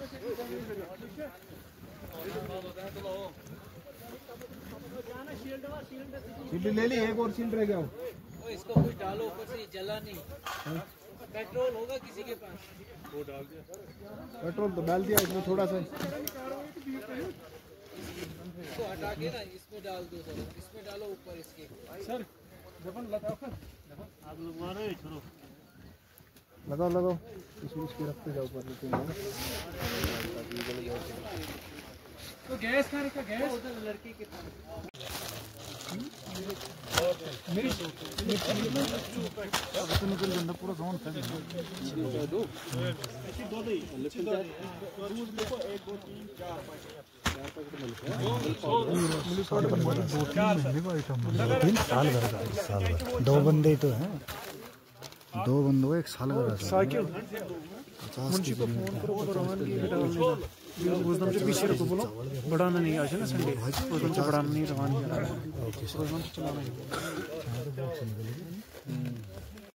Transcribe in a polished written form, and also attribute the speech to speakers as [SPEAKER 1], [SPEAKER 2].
[SPEAKER 1] Shield ले ली, एक और शील्ड रह गया।
[SPEAKER 2] इसको कुछ डालो ऊपर से, जला नहीं। पेट्रोल होगा किसी के पास? वो डाल दिया।
[SPEAKER 1] पेट्रोल तो डाल दिया इसमें थोड़ा सा।
[SPEAKER 2] इसको हटा के ना इसमें डाल दो सर, इसमें डालो ऊपर इसके।
[SPEAKER 3] सर जबन लगाओ, आग लगवा रहे छोड़ो।
[SPEAKER 1] लगाओ लगाओ, इसको रखते जाओ ऊपर।
[SPEAKER 3] तो गैस कहाँ रखा? गैस
[SPEAKER 2] उधर लड़की के पास।
[SPEAKER 3] मेरी पूरा गाँव था। दो दही,
[SPEAKER 4] साल भर का, साल भर। दो बंदे तो हैं, दो बंदों एक साल का
[SPEAKER 3] साइकिल। मुंशी को फोन करो, रोहन की उस दम से पीछे रखो, बोलो बढ़ाना नहीं आज है ना संडे, उस दम से बढ़ाना नहीं, रवाना नहीं, उस दम से चलाना नहीं।